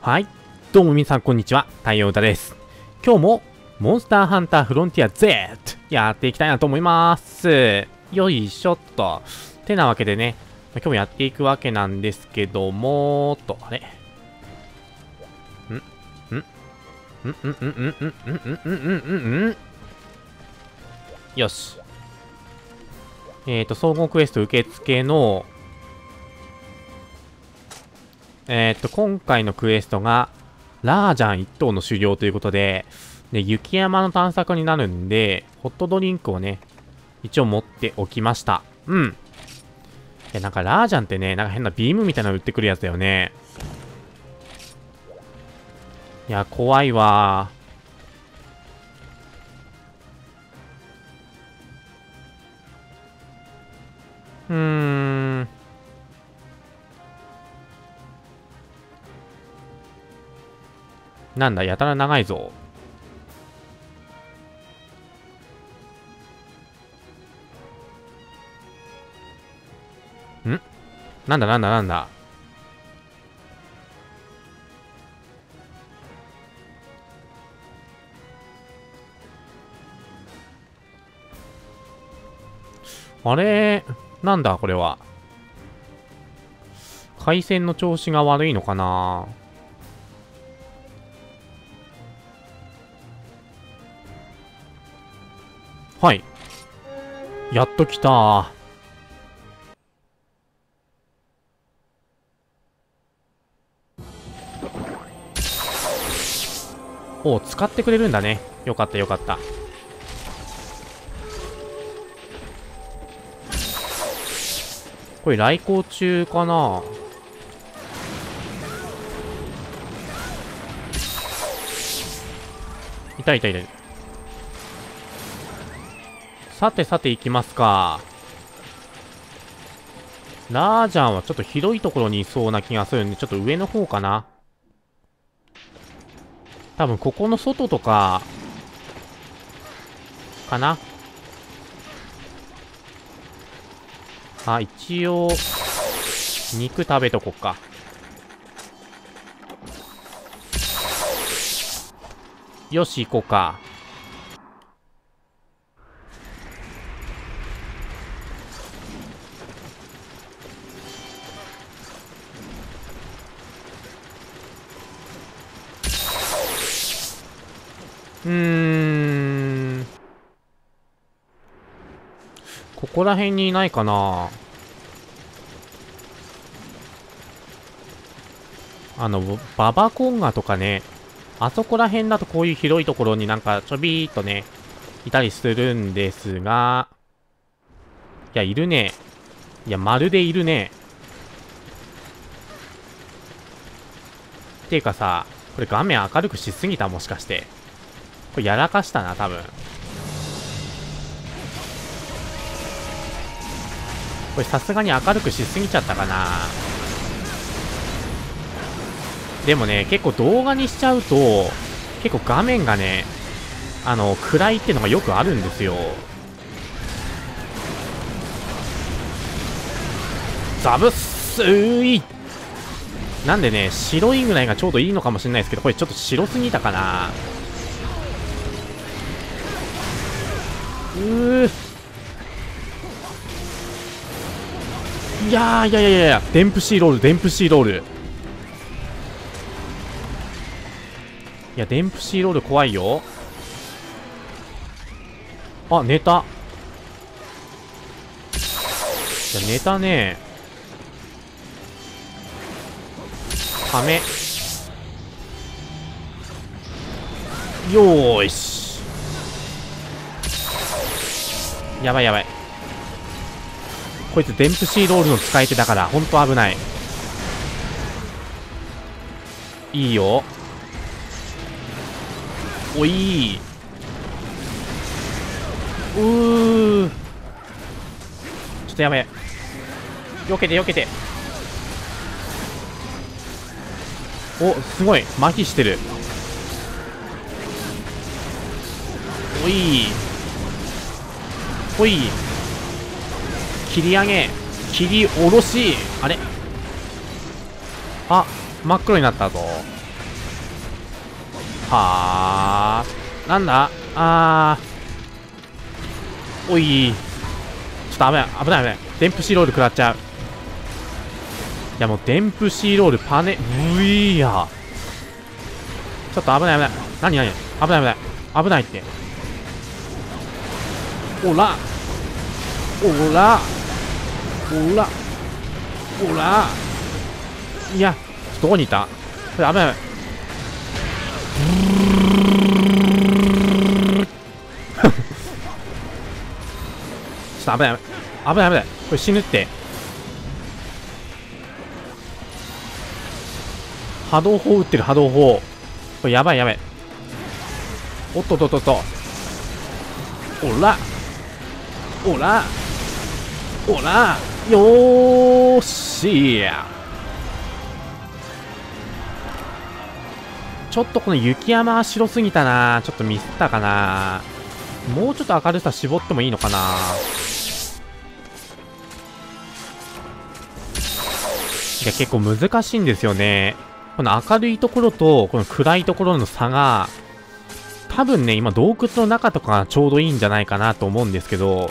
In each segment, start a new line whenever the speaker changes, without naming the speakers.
はい。どうも皆さんこんにちは。太陽太です。今日もモンスターハンターフロンティア Z やっていきたいなと思います。よいしょっと。てなわけでね、今日もやっていくわけなんですけども、あれよし。総合クエスト受付の、今回のクエストが、ラージャン一頭の修行ということで、雪山の探索になるんで、ホットドリンクをね、一応持っておきました。うん。いや、なんかラージャンってね、なんか変なビームみたいなの売ってくるやつだよね。いや、怖いわー。なんだ、やたら長いぞ。なんだ。あれなんだ、これは。回線の調子が悪いのかな。はい。やっと来た。おう、使ってくれるんだね。よかったよかった。これ来航中かな。痛い。さて行きますか。ラージャンはちょっと広いところにいそうな気がするんで、ちょっと上の方かな。多分ここの外とか、かな。あ、一応、肉食べとこっか。よし、行こうか。ここら辺にいないかな。ババコンガとかね、あそこら辺だとこういう広いところになんかちょびーっとね、いたりするんですが、いや、いるね。いや、まるでいるね。っていうかさ、これ画面明るくしすぎたもしかして。これやらかしたな、多分。これさすがに明るくしすぎちゃったかな。でもね、結構動画にしちゃうと、結構画面がね、暗いってのがよくあるんですよ。ザブッスーい。なんでね、白いぐらいがちょうどいいのかもしれないですけど、これちょっと白すぎたかな。いや、デンプシーロール。いや、デンプシーロール怖いよ。あ、寝た。いや、寝たね。カメ。よーし。やばい。こいつデンプシーロールの使い手だからほんと危ない。いいよ。おい。ちょっとやべえ。避けて。お、すごい麻痺してる。おい。切り上げ、切り下ろし。あれ、あ、真っ黒になったぞ。 はあ。なんだおい。ちょっと危ない、危ない、危ない。デンプシーロール食らっちゃう。いや、もうデンプシーロールパネ、ういや。ちょっと危ない、危ない。何何危ない、危ない。危ないって。おらおらおらおらいや、どこにいた？これ危ない、危ない。ちょっと危ない、危ない、危ない。これ死ぬって。波動砲撃ってる、波動砲。これやばい、やばい。おっとっとっとっと。おらおらおらよーしや。ちょっとこの雪山は白すぎたな。ちょっとミスったかな。もうちょっと明るさ絞ってもいいのかな。いや、結構難しいんですよね。この明るいところとこの暗いところの差が多分ね、今洞窟の中とかがちょうどいいんじゃないかなと思うんですけど、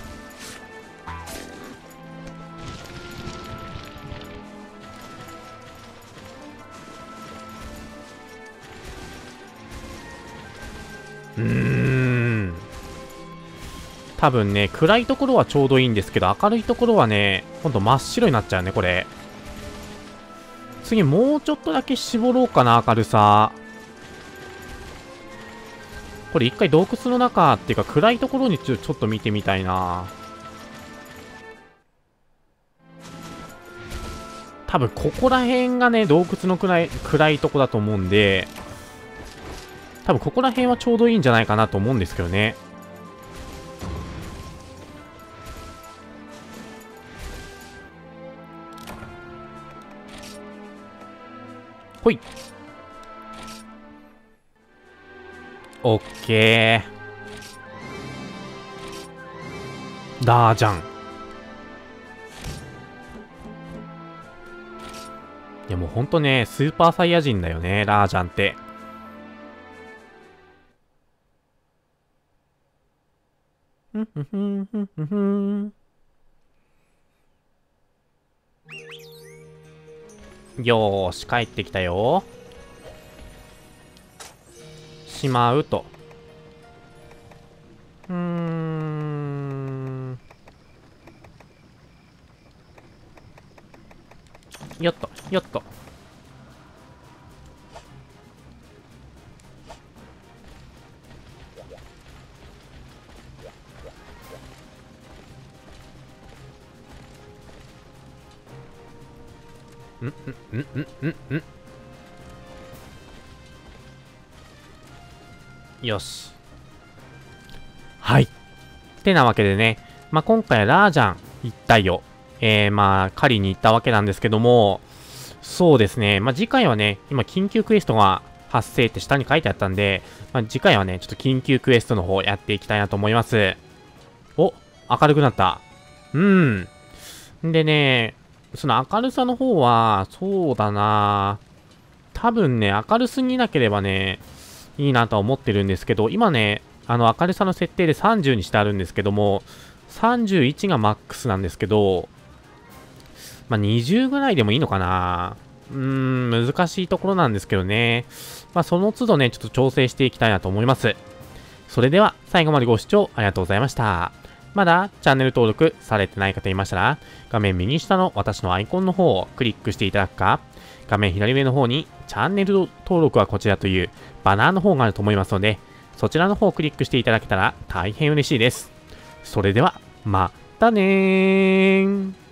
多分ね、暗いところはちょうどいいんですけど、明るいところはね、ほんと真っ白になっちゃうね、これ。次もうちょっとだけ絞ろうかな、明るさ。これ一回洞窟の中っていうか暗いところにちょっと見てみたいな。多分ここら辺がね、洞窟の暗いとこだと思うんで、多分ここら辺はちょうどいいんじゃないかなと思うんですけどね。ほい。オッケー。ダージャン。いやもうほんとね、スーパーサイヤ人だよね、ラージャンって。ふんふんふんふんふんふん。よーし、帰ってきたよ。しまうと。よっと、よっと。よし。はい。ってなわけでね、まあ、今回ラージャン一体を、まあ、狩りに行ったわけなんですけども、そうですね、まあ、次回はね、今緊急クエストが発生って下に書いてあったんで、まあ、次回はね、ちょっと緊急クエストの方やっていきたいなと思います。お、明るくなった。んでね、その明るさの方は、そうだな多分ね、明るすぎなければね、いいなとは思ってるんですけど、今ね、明るさの設定で30にしてあるんですけども、31がマックスなんですけど、まあ、20ぐらいでもいいのかな。難しいところなんですけどね。まあ、その都度ね、ちょっと調整していきたいなと思います。それでは、最後までご視聴ありがとうございました。まだチャンネル登録されてない方いましたら、画面右下の私のアイコンの方をクリックしていただくか、画面左上の方にチャンネル登録はこちらというバナーの方があると思いますので、そちらの方をクリックしていただけたら大変嬉しいです。それでは、またねー。